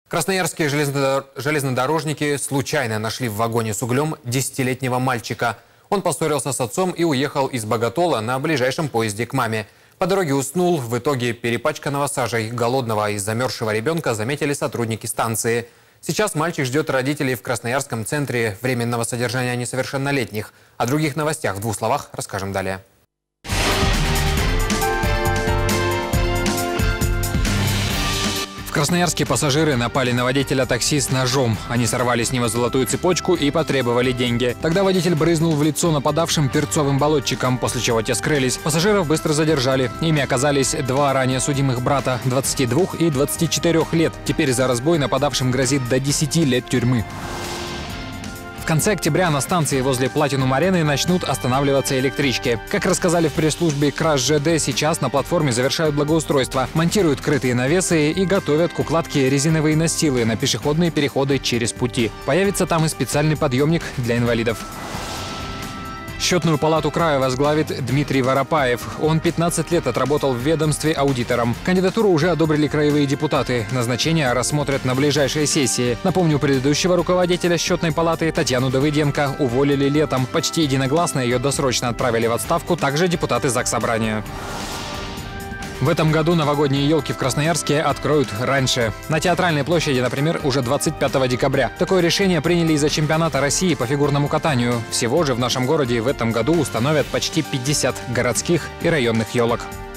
Красноярские железнодорожники случайно нашли в вагоне с углем 10-летнего мальчика. Он поссорился с отцом и уехал из Боготола на ближайшем поезде к маме. По дороге уснул, в итоге перепачканного сажей, голодного и замерзшего ребенка заметили сотрудники станции. Сейчас мальчик ждет родителей в Красноярском центре временного содержания несовершеннолетних. О других новостях в двух словах расскажем далее. В Красноярске пассажиры напали на водителя такси с ножом. Они сорвали с него золотую цепочку и потребовали деньги. Тогда водитель брызнул в лицо нападавшим перцовым болотчиком, после чего те скрылись. Пассажиров быстро задержали. Ими оказались два ранее судимых брата – 22 и 24 лет. Теперь за разбой нападавшим грозит до 10 лет тюрьмы. В конце октября на станции возле Платинум-арены начнут останавливаться электрички. Как рассказали в пресс-службе Краш ЖД, сейчас на платформе завершают благоустройство, монтируют крытые навесы и готовят к укладке резиновые настилы на пешеходные переходы через пути. Появится там и специальный подъемник для инвалидов. Счетную палату края возглавит Дмитрий Воропаев. Он 15 лет отработал в ведомстве аудитором. Кандидатуру уже одобрили краевые депутаты. Назначение рассмотрят на ближайшей сессии. Напомню, предыдущего руководителя счетной палаты Татьяну Давыденко уволили летом. Почти единогласно ее досрочно отправили в отставку также депутаты Заксобрания. В этом году новогодние елки в Красноярске откроют раньше. На Театральной площади, например, уже 25 декабря. Такое решение приняли из-за чемпионата России по фигурному катанию. Всего же в нашем городе в этом году установят почти 50 городских и районных елок.